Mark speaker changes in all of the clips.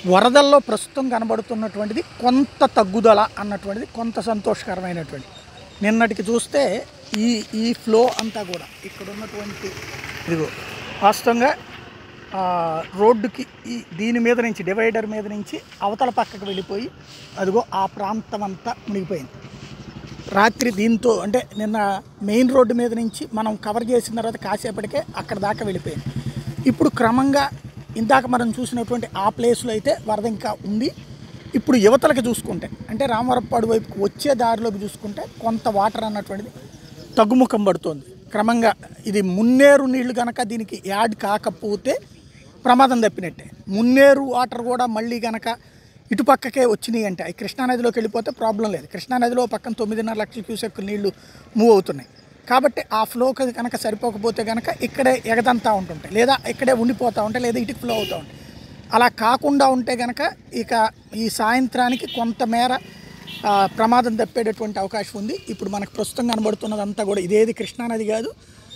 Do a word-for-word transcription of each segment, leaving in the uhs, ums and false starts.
Speaker 1: వరదల్లో ప్రస్తుతం కనబడుతున్నటువంటిది కొంత తగ్గుదల అన్నటువంటిది కొంత సంతోషకరమైనటువంటి. నిన్నటికి చూస్తే ఈ ఈ ఫ్లో అంతా కూడా ఇక్కడ ఉన్నటువంటి ఇదిగో వాస్తవంగా రోడ్డుకి ఈ దీని మీద నుంచి డివైడర్ మీద నుంచి అవతల పక్కకు వెళ్ళిపోయి అదిగో ఆ ప్రాంతం అంతా మునిగిపోయింది. రాత్రి దీంతో అంటే నిన్న మెయిన్ రోడ్డు మీద నుంచి మనం కవర్ చేసిన తర్వాత కాసేపటికే అక్కడ దాకా వెళ్ళిపోయింది. ఇప్పుడు క్రమంగా ఇందాక మనం చూసినటువంటి ఆ ప్లేస్లో అయితే వరద ఇంకా ఉంది. ఇప్పుడు యువతలకి చూసుకుంటే అంటే రామవరప్పాడు వైపుకి వచ్చే దారిలోకి చూసుకుంటే కొంత వాటర్ అన్నటువంటిది తగ్గుముఖం పడుతోంది. క్రమంగా ఇది మున్నేరు నీళ్లు కనుక దీనికి యాడ్ కాకపోతే ప్రమాదం తప్పినట్టే. మున్నేరు వాటర్ కూడా మళ్ళీ కనుక ఇటుపక్కకే వచ్చినాయి అంటే కృష్ణానదిలోకి వెళ్ళిపోతే ప్రాబ్లం లేదు. కృష్ణానదిలో పక్కన తొమ్మిదిన్నర లక్షల క్యూసెక్ నీళ్లు మూవ్ అవుతున్నాయి కాబట్టి ఆ ఫ్లోకి కనుక సరిపోకపోతే కనుక ఇక్కడే ఎగదంతా ఉంటుంటాయి, లేదా ఇక్కడే ఉండిపోతూ ఉంటాయి, లేదా ఇటుకు ఫ్లో అవుతూ ఉంటాయి. అలా కాకుండా ఉంటే కనుక ఇక ఈ సాయంత్రానికి కొంతమేర ప్రమాదం తప్పేటటువంటి అవకాశం ఉంది. ఇప్పుడు మనకు ప్రస్తుతం కనబడుతున్నదంతా కూడా ఇదేది కృష్ణానది కాదు,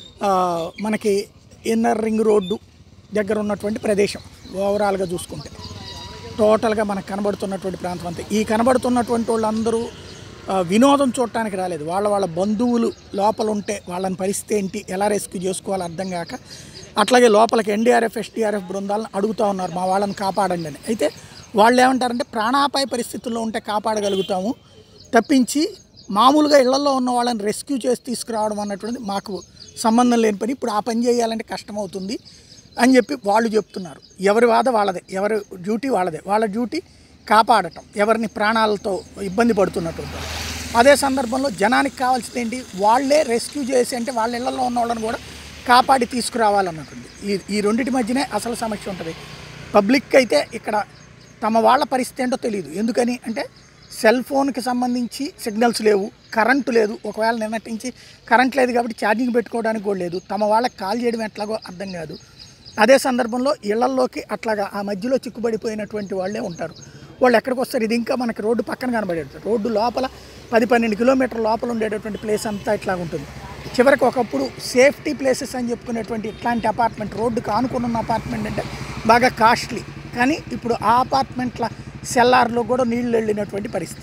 Speaker 1: మనకి ఇన్నర్ రింగ్ రోడ్డు దగ్గర ఉన్నటువంటి ప్రదేశం. ఓవరాల్గా చూసుకుంటే టోటల్గా మనకు కనబడుతున్నటువంటి ప్రాంతం అంతే. ఈ కనబడుతున్నటువంటి వాళ్ళందరూ వినోదం చూడటానికి రాలేదు. వాళ్ళ వాళ్ళ బంధువులు లోపల ఉంటే వాళ్ళని పరిస్థితి ఏంటి, ఎలా రెస్క్యూ చేసుకోవాలో అర్థం కాక అట్లాగే లోపలికి ఎన్డీఆర్ఎఫ్ ఎస్డీఆర్ఎఫ్ బృందాలను అడుగుతూ ఉన్నారు, మా వాళ్ళని కాపాడండి అని. అయితే వాళ్ళు ఏమంటారంటే ప్రాణాపాయ పరిస్థితుల్లో ఉంటే కాపాడగలుగుతాము తప్పించి మామూలుగా ఇళ్లలో ఉన్న వాళ్ళని రెస్క్యూ చేసి తీసుకురావడం అన్నటువంటిది మాకు సంబంధం లేని పని, ఇప్పుడు ఆ పని చేయాలంటే కష్టమవుతుంది అని చెప్పి వాళ్ళు చెప్తున్నారు. ఎవరి వాద వాళ్ళదే, ఎవరి డ్యూటీ వాళ్ళదే. వాళ్ళ డ్యూటీ కాపాడటం, ఎవరిని ప్రాణాలతో ఇబ్బంది పడుతున్నటువంటి. అదే సందర్భంలో జనానికి కావాల్సింది ఏంటి, వాళ్ళే రెస్క్యూ చేసి అంటే వాళ్ళ ఇళ్లలో ఉన్న వాళ్ళని కూడా కాపాడి తీసుకురావాలన్నటువంటి. ఈ ఈ రెండింటి మధ్యనే అసలు సమస్య ఉంటుంది. పబ్లిక్ అయితే ఇక్కడ తమ వాళ్ళ పరిస్థితి ఏంటో తెలియదు. ఎందుకని అంటే సెల్ ఫోన్కి సంబంధించి సిగ్నల్స్ లేవు, కరెంటు లేదు. ఒకవేళ నిన్నటి నుంచి కరెంట్ లేదు కాబట్టి ఛార్జింగ్ పెట్టుకోవడానికి కూడా లేదు. తమ వాళ్ళకి కాల్ చేయడం ఎట్లాగో అర్థం కాదు. అదే సందర్భంలో ఇళ్లల్లోకి అట్లాగా ఆ మధ్యలో చిక్కుబడిపోయినటువంటి వాళ్ళే ఉంటారు. వాళ్ళు ఎక్కడికి వస్తారు? ఇది ఇంకా మనకి రోడ్డు పక్కన కనబడేది. రోడ్డు లోపల పది పన్నెండు కిలోమీటర్ల లోపల ఉండేటటువంటి ప్లేస్ అంతా ఇట్లా ఉంటుంది. చివరికి ఒకప్పుడు సేఫ్టీ ప్లేసెస్ అని చెప్పుకునేటువంటి ఇట్లాంటి అపార్ట్మెంట్, రోడ్డుకు ఆనుకున్న అపార్ట్మెంట్ అంటే బాగా కాస్ట్లీ. కానీ ఇప్పుడు ఆ అపార్ట్మెంట్ల సెల్లార్లో కూడా నీళ్లు వెళ్ళినటువంటి పరిస్థితి.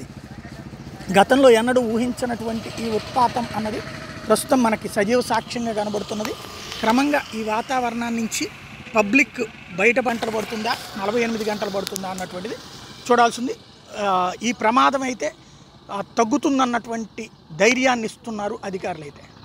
Speaker 1: గతంలో ఎన్నడూ ఊహించినటువంటి ఈ ఉత్పాతం అన్నది ప్రస్తుతం మనకి సజీవ సాక్ష్యంగా కనబడుతున్నది. క్రమంగా ఈ వాతావరణాన్ని నుంచి పబ్లిక్ బయట గంటలు పడుతుందా, నలభై ఎనిమిది గంటలు పడుతుందా అన్నటువంటిది చూడాల్సింది. ఈ ప్రమాదం అయితే తగ్గుతుందన్నటువంటి ధైర్యాన్ని ఇస్తున్నారు అధికారులు అయితే.